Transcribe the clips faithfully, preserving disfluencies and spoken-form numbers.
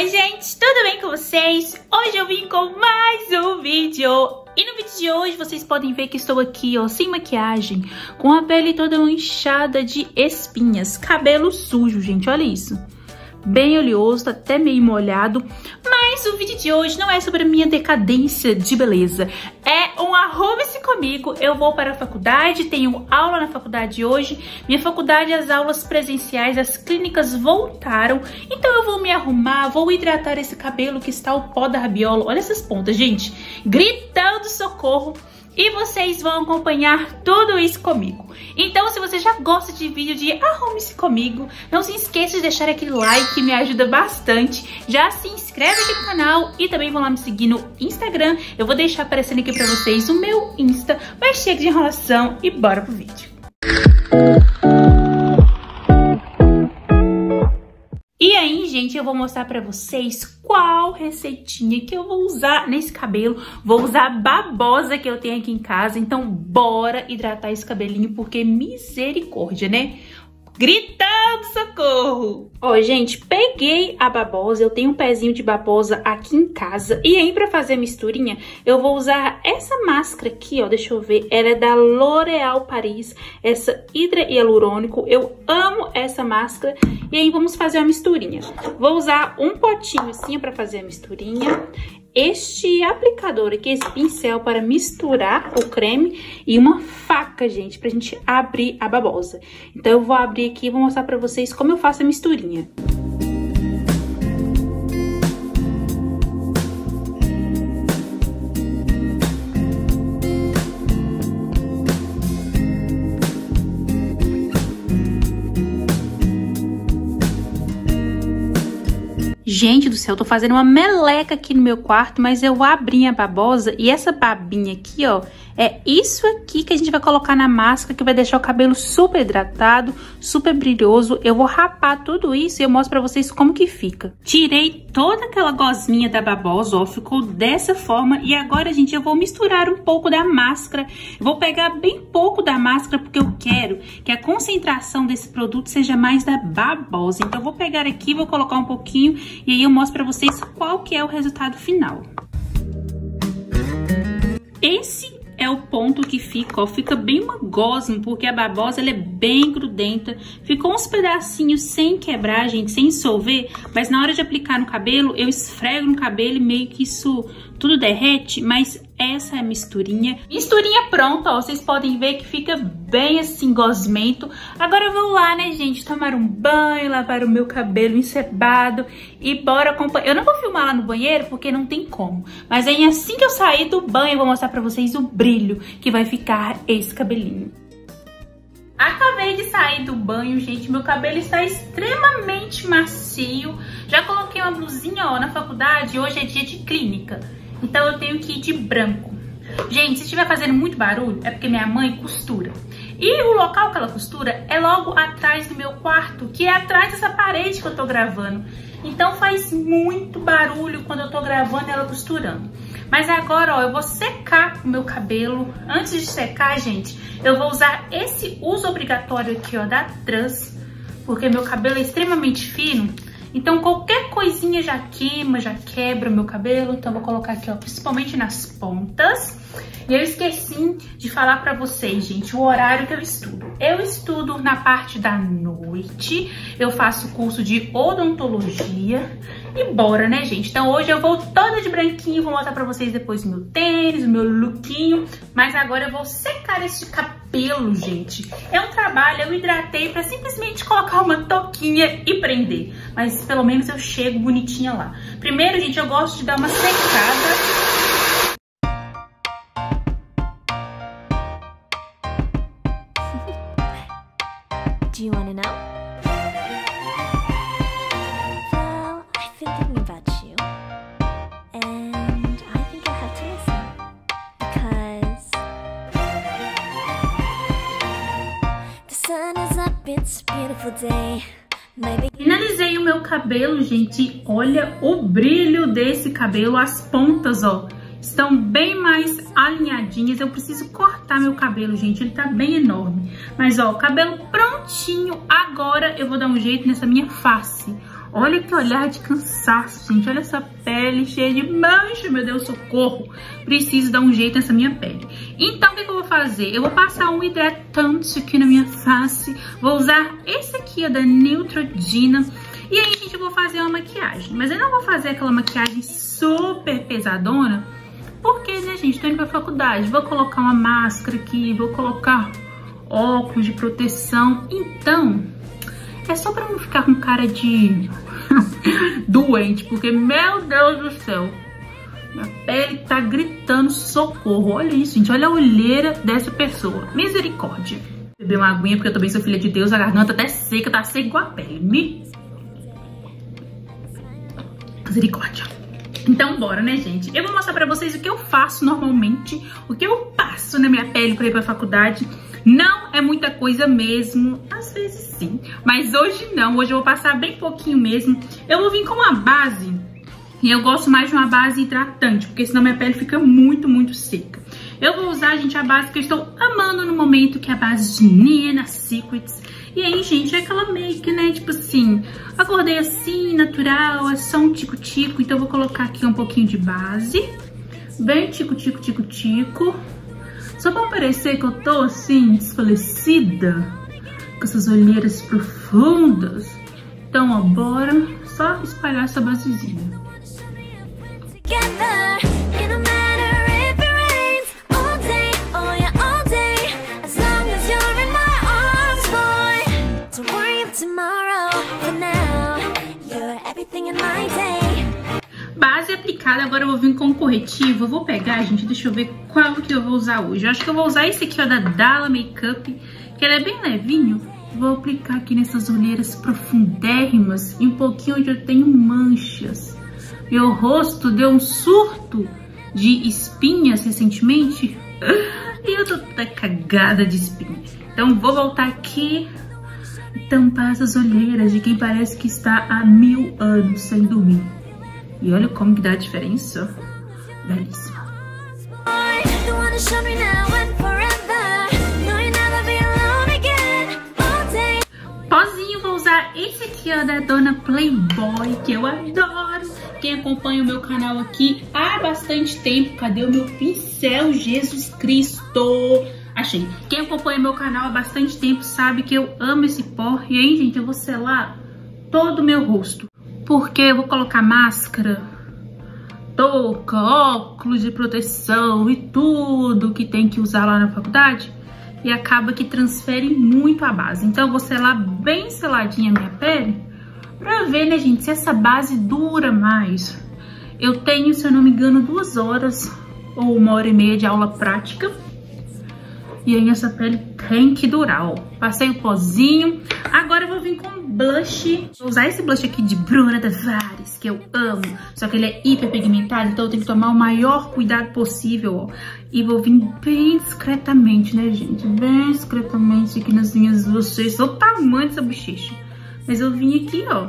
Oi gente, tudo bem com vocês? Hoje eu vim com mais um vídeo. E no vídeo de hoje vocês podem ver que estou aqui, ó, sem maquiagem, com a pele toda inchada de espinhas, cabelo sujo, gente, olha isso. Bem oleoso, tá até meio molhado. Mas o vídeo de hoje não é sobre a minha decadência de beleza. É um arrume-se comigo. Eu vou para a faculdade, tenho aula na faculdade hoje. Minha faculdade, as aulas presenciais, as clínicas voltaram. Então eu vou me arrumar, vou hidratar esse cabelo que está o pó da rabiola. Olha essas pontas, gente. Gritando socorro. E vocês vão acompanhar tudo isso comigo. Então, se você já gosta de vídeo de arrume-se comigo, não se esqueça de deixar aquele like, que me ajuda bastante. Já se inscreve aqui no canal e também vão lá me seguir no Instagram. Eu vou deixar aparecendo aqui pra vocês o meu Insta. Mas chega de enrolação e bora pro vídeo. E aí, gente, eu vou mostrar pra vocês qual receitinha que eu vou usar nesse cabelo. Vou usar a babosa que eu tenho aqui em casa. Então, bora hidratar esse cabelinho, porque misericórdia, né? Gritando socorro! Ó, gente, peguei a babosa, eu tenho um pezinho de babosa aqui em casa. E aí, pra fazer a misturinha, eu vou usar essa máscara aqui, ó, deixa eu ver. Ela é da L'Oréal Paris, essa Hidra Hialurônico. Eu amo essa máscara. E aí, vamos fazer a misturinha. Vou usar um potinho assim pra fazer a misturinha. Este aplicador aqui, esse pincel para misturar o creme e uma faca, gente, pra gente abrir a babosa. Então eu vou abrir aqui e vou mostrar pra vocês como eu faço a misturinha. Gente do céu, eu tô fazendo uma meleca aqui no meu quarto, mas eu abri a babosa e essa babinha aqui, ó, é isso aqui que a gente vai colocar na máscara, que vai deixar o cabelo super hidratado, super brilhoso. Eu vou rapar tudo isso e eu mostro pra vocês como que fica. Tirei toda aquela gosminha da babosa, ó, ficou dessa forma. E agora, gente, eu vou misturar um pouco da máscara. Eu vou pegar bem pouco da máscara, porque eu quero que a concentração desse produto seja mais da babosa. Então eu vou pegar aqui, vou colocar um pouquinho e aí eu mostro pra vocês qual que é o resultado final. Esse é o ponto que fica, ó, fica bem uma gosma, porque a babosa ela é bem grudenta. Ficou uns pedacinhos sem quebrar, gente, sem dissolver, mas na hora de aplicar no cabelo, eu esfrego no cabelo e meio que isso tudo derrete, mas essa é a misturinha. Misturinha pronta, ó, vocês podem ver que fica bem assim, gosmento. Agora eu vou lá, né, gente, tomar um banho, lavar o meu cabelo encebado e bora acompanhar. Eu não vou filmar lá no banheiro, porque não tem como. Mas aí assim que eu sair do banho, eu vou mostrar pra vocês o brilho que vai ficar esse cabelinho. Acabei de sair do banho, gente, meu cabelo está extremamente macio. Já coloquei uma blusinha, ó, na faculdade, hoje é dia de clínica. Então eu tenho que ir de branco. Gente, se estiver fazendo muito barulho, é porque minha mãe costura. E o local que ela costura é logo atrás do meu quarto, que é atrás dessa parede que eu tô gravando. Então faz muito barulho quando eu tô gravando ela costurando. Mas agora, ó, eu vou secar o meu cabelo. Antes de secar, gente, eu vou usar esse uso obrigatório aqui, ó, da Trans, porque meu cabelo é extremamente fino. Então qualquer coisinha já queima, já quebra o meu cabelo. Então vou colocar aqui, ó, principalmente nas pontas. E eu esqueci de falar pra vocês, gente, o horário que eu estudo. Eu estudo na parte da noite. Eu faço curso de odontologia. E bora, né, gente? Então hoje eu vou toda de branquinho. Vou mostrar pra vocês depois o meu tênis, o meu lookinho. Mas agora eu vou secar esse cabelo, gente. É um trabalho, eu hidratei pra simplesmente colocar uma touquinha e prender. Mas pelo menos eu chego bonitinha lá. Primeiro, gente, eu gosto de dar uma secada. Do you want to know? Well, I've been thinking about you, and I think I have to listen, because the sun is up, it's a beautiful day. Maybe... Finalizei o meu cabelo, gente. Olha o brilho desse cabelo, as pontas, ó, estão bem mais alinhadinhas. Eu preciso cortar meu cabelo, gente, ele tá bem enorme. Mas ó, o cabelo prontinho. Agora eu vou dar um jeito nessa minha face. Olha que olhar de cansaço, gente. Olha essa pele cheia de mancha, meu Deus, socorro. Preciso dar um jeito nessa minha pele. Então, o que, que eu vou fazer? Eu vou passar um hidratante aqui na minha face. Vou usar esse aqui, ó, da Neutrogena. E aí, gente, eu vou fazer uma maquiagem. Mas eu não vou fazer aquela maquiagem super pesadona. Porque, né, gente, tô indo pra faculdade. Vou colocar uma máscara aqui, vou colocar óculos de proteção. Então, é só pra não ficar com cara de doente. Porque, meu Deus do céu, minha pele tá gritando socorro. Olha isso, gente. Olha a olheira dessa pessoa. Misericórdia. Beber uma aguinha, porque eu também sou filha de Deus. A garganta até seca, tá seca igual a pele. Me... Misericórdia. Então, bora, né, gente? Eu vou mostrar pra vocês o que eu faço normalmente, o que eu passo na minha pele pra ir pra faculdade. Não é muita coisa mesmo, às vezes sim, mas hoje não. Hoje eu vou passar bem pouquinho mesmo. Eu vou vir com uma base, e eu gosto mais de uma base hidratante, porque senão minha pele fica muito, muito seca. Eu vou usar, gente, a base que eu estou amando no momento, que é a base de Nina Secrets. E aí, gente, é aquela make, né, tipo assim, acordei assim, natural, é só um tico-tico. Então eu vou colocar aqui um pouquinho de base, bem tico-tico, tico-tico. Só pra parecer que eu tô, assim, desfalecida, com essas olheiras profundas. Então, ó, bora só espalhar essa basezinha. Base aplicada, agora eu vou vir com um corretivo. Eu vou pegar, gente, deixa eu ver qual que eu vou usar hoje. Eu acho que eu vou usar esse aqui, ó, da Dalla Makeup, que ele é bem levinho. Vou aplicar aqui nessas olheiras profundérrimas e um pouquinho onde eu tenho manchas. Meu rosto deu um surto de espinhas recentemente e eu tô toda cagada de espinhas. Então vou voltar aqui e tampar essas olheiras de quem parece que está há mil anos sem dormir. E olha como que dá a diferença. Belíssima. Pozinho, vou usar esse aqui, ó, da Dona Playboy, que eu adoro. Quem acompanha o meu canal aqui há bastante tempo. Cadê o meu pincel? Jesus Cristo! Achei. Quem acompanha meu canal há bastante tempo sabe que eu amo esse pó. E aí, gente, eu vou selar todo o meu rosto. Porque eu vou colocar máscara, touca, óculos de proteção e tudo que tem que usar lá na faculdade. E acaba que transfere muito a base. Então eu vou selar bem seladinha a minha pele. Pra ver, né, gente, se essa base dura mais. Eu tenho, se eu não me engano, duas horas ou uma hora e meia de aula prática. E aí essa pele tem que durar, ó. Passei o pozinho. Agora eu vou vir com blush. Vou usar esse blush aqui de Bruna Tavares, que eu amo. Só que ele é hiper pigmentado, então eu tenho que tomar o maior cuidado possível, ó. E vou vir bem discretamente, né, gente? Bem discretamente aqui nas minhas bochechas. Olha o tamanho dessa bochecha. Mas eu vim aqui, ó.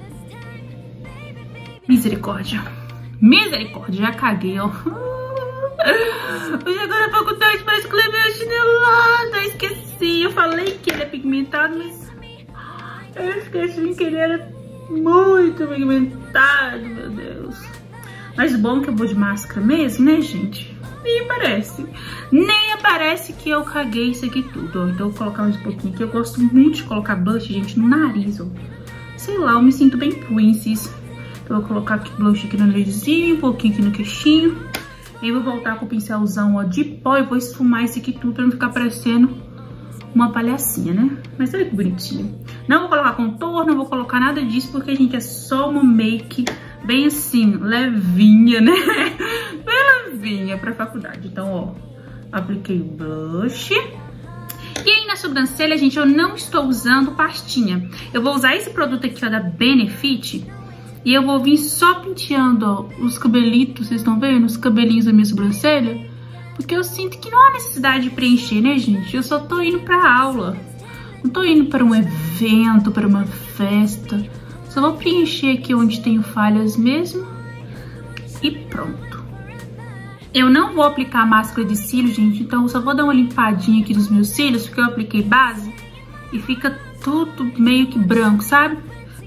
Misericórdia. Misericórdia, já caguei, ó. Eu chegou na faculdade, mas levei a chinelada. Esqueci. Eu falei que ele é pigmentado, mas eu esqueci que ele era muito pigmentado, meu Deus. Mas o bom é que eu vou de máscara mesmo, né, gente? Nem aparece. Nem aparece que eu caguei isso aqui tudo, ó. Então eu vou colocar mais um pouquinho aqui. Eu gosto muito de colocar blush, gente, no nariz, ó. Sei lá, eu me sinto bem princess. Então eu vou colocar aqui blush aqui no narizinho, um pouquinho aqui no queixinho. E vou voltar com o pincelzão, ó, de pó e vou esfumar esse aqui tudo pra não ficar parecendo uma palhacinha, né? Mas olha que bonitinho. Não vou colocar contorno, não vou colocar nada disso, porque, gente, é só uma make bem assim, levinha, né? Bem levinha pra faculdade. Então, ó, apliquei o blush. E aí na sobrancelha, gente, eu não estou usando pastinha. Eu vou usar esse produto aqui, ó, da Benefit. E eu vou vir só penteando, ó, os cabelitos, vocês estão vendo? Os cabelinhos da minha sobrancelha. Porque eu sinto que não há necessidade de preencher, né, gente? Eu só tô indo pra aula. Não tô indo para um evento, para uma festa. Só vou preencher aqui onde tenho falhas mesmo. E pronto. Eu não vou aplicar máscara de cílios, gente. Então eu só vou dar uma limpadinha aqui nos meus cílios, porque eu apliquei base. E fica tudo meio que branco, sabe?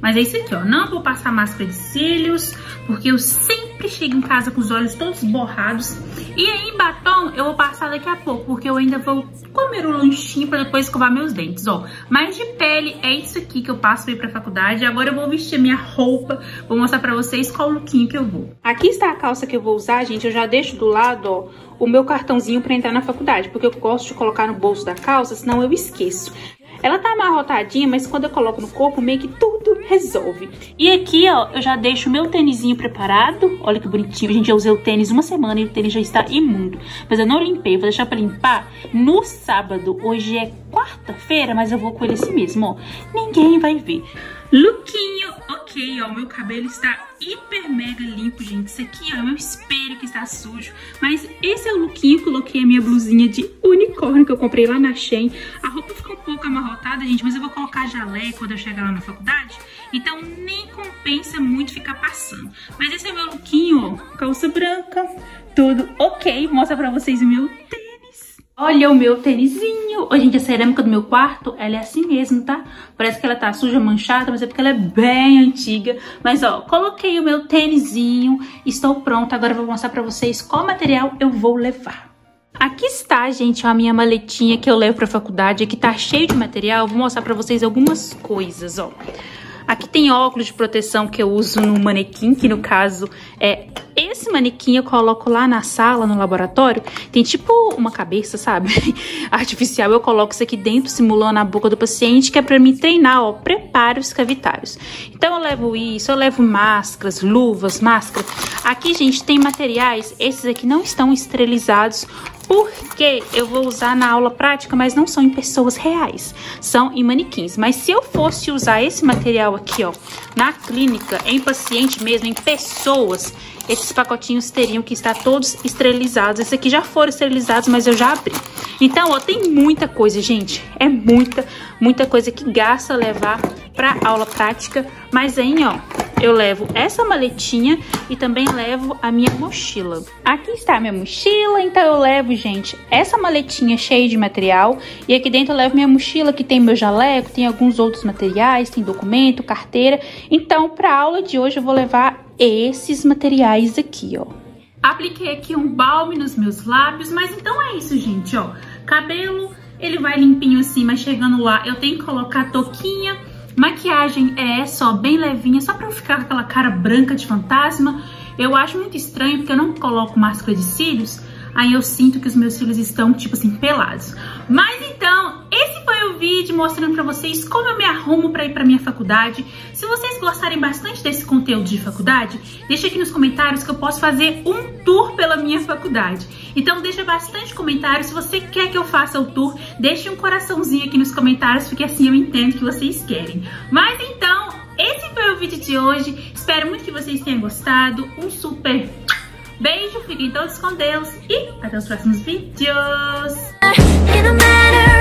Mas é isso aqui, ó. Não vou passar máscara de cílios, porque eu sempre chego em casa com os olhos todos borrados. E aí, batom, eu vou passar daqui a pouco, porque eu ainda vou comer um lanchinho pra depois escovar meus dentes, ó. Mas de pele, é isso aqui que eu passo pra ir pra faculdade. Agora eu vou vestir minha roupa, vou mostrar pra vocês qual lookinho que eu vou. Aqui está a calça que eu vou usar, gente. Eu já deixo do lado, ó, o meu cartãozinho pra entrar na faculdade, porque eu gosto de colocar no bolso da calça, senão eu esqueço. Ela tá amarrotadinha, mas quando eu coloco no corpo, meio que tudo resolve. E aqui, ó, eu já deixo o meu tênisinho preparado. Olha que bonitinho. Gente, eu usei o tênis uma semana e o tênis já está imundo. Mas eu não limpei, vou deixar pra limpar no sábado. Hoje é quarta-feira, mas eu vou com ele assim mesmo, ó. Ninguém vai ver. Lookinho, ok, ó, meu cabelo está hiper mega limpo, gente. Isso aqui, ó, é meu espelho que está sujo. Mas esse é o lookinho. Coloquei a minha blusinha de unicórnio que eu comprei lá na Shein. A roupa ficou um pouco amarrotada, gente, mas eu vou colocar jaleco quando eu chegar lá na faculdade. Então nem compensa muito ficar passando. Mas esse é o meu lookinho, ó, calça branca, tudo ok. Vou mostrar pra vocês o meu tênis. Olha o meu tênisinho. Ô, gente, a cerâmica do meu quarto, ela é assim mesmo, tá? Parece que ela tá suja, manchada, mas é porque ela é bem antiga. Mas, ó, coloquei o meu tênisinho, estou pronta. Agora eu vou mostrar pra vocês qual material eu vou levar. Aqui está, gente, ó, a minha maletinha que eu levo pra faculdade. Aqui tá cheio de material. Vou mostrar pra vocês algumas coisas, ó. Aqui tem óculos de proteção que eu uso no manequim, que no caso é esse manequim eu coloco lá na sala, no laboratório. Tem tipo uma cabeça, sabe? Artificial. Eu coloco isso aqui dentro, simulando a boca do paciente, que é pra me treinar, ó, preparos cavitários. Então eu levo isso, eu levo máscaras, luvas, máscaras. Aqui, gente, tem materiais, esses aqui não estão esterilizados, porque eu vou usar na aula prática, mas não são em pessoas reais, são em manequins. Mas se eu fosse usar esse material aqui, ó, na clínica, em paciente mesmo, em pessoas, esses pacotinhos teriam que estar todos esterilizados. Esses aqui já foram esterilizados, mas eu já abri. Então, ó, tem muita coisa, gente. É muita, muita coisa que gasta levar pra aula prática. Mas aí, ó, eu levo essa maletinha e também levo a minha mochila. Aqui está a minha mochila, então eu levo, gente, essa maletinha cheia de material. E aqui dentro eu levo minha mochila, que tem meu jaleco, tem alguns outros materiais, tem documento, carteira. Então, pra aula de hoje eu vou levar esses materiais aqui, ó. Apliquei aqui um balme nos meus lábios, mas então é isso, gente, ó. Cabelo, ele vai limpinho assim, mas chegando lá eu tenho que colocar touquinha. Maquiagem é essa, ó, bem levinha, só pra eu ficar com aquela cara branca de fantasma. Eu acho muito estranho, porque eu não coloco máscara de cílios, aí eu sinto que os meus cílios estão, tipo assim, pelados. Mas então, esse foi o vídeo mostrando pra vocês como eu me arrumo pra ir pra minha faculdade. Se vocês gostarem bastante desse conteúdo de faculdade, deixa aqui nos comentários que eu posso fazer um tour pela minha faculdade. Então deixa bastante comentário. Se você quer que eu faça o tour, deixe um coraçãozinho aqui nos comentários, porque assim eu entendo que vocês querem. Mas então, esse foi o vídeo de hoje. Espero muito que vocês tenham gostado. Um super beijo, fiquem todos com Deus e até os próximos vídeos.